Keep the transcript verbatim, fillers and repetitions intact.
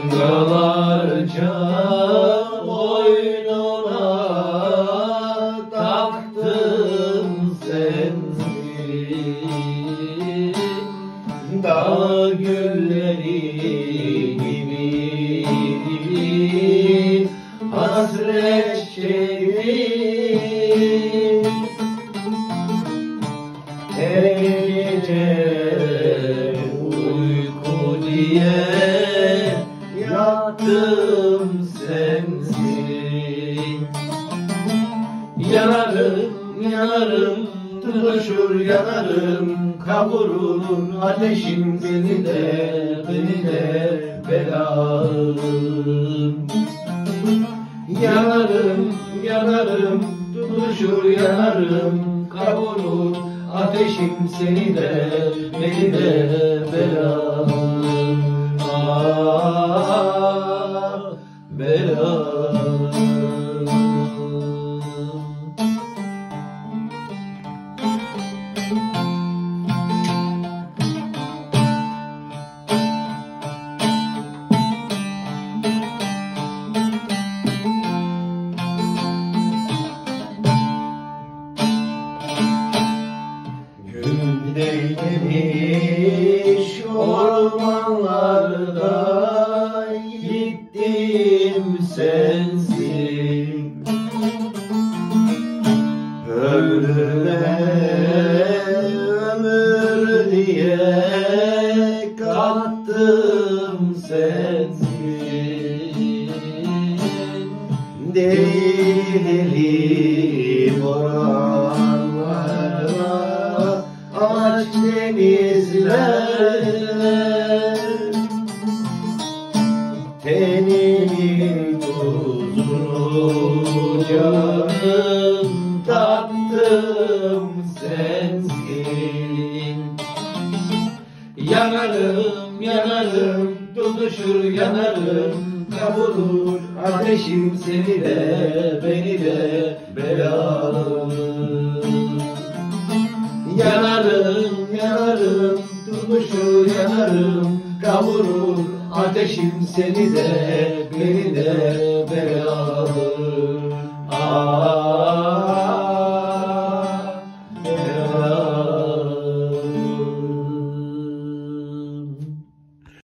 Yıllarca boynuna taktım sensin, dağ gülleri gibi hasret çektim. Her gece uyku diye yattım sensin. Yanarım, yanarım, tutuşur yanarım, kavurur ateşim seni de, beni de belalım. Yanarım, yanarım, tutuşur yanarım, kavurur ateşim seni de, beni de belalım. Ah, belalım. Değmemiş ormanlarda gittim sensin. Ömrüme ömür diye kattım sensin. Deli boranlarla aç denizler, tenimin tuzunu canım tattım sensin. Yanarım, yanarım, tutuşur yanarım, kavurur ateşim seni de, beni de belalım. Yanarım, yanarım, tutuşur yanarım, kavurur ateşim seni de, beni de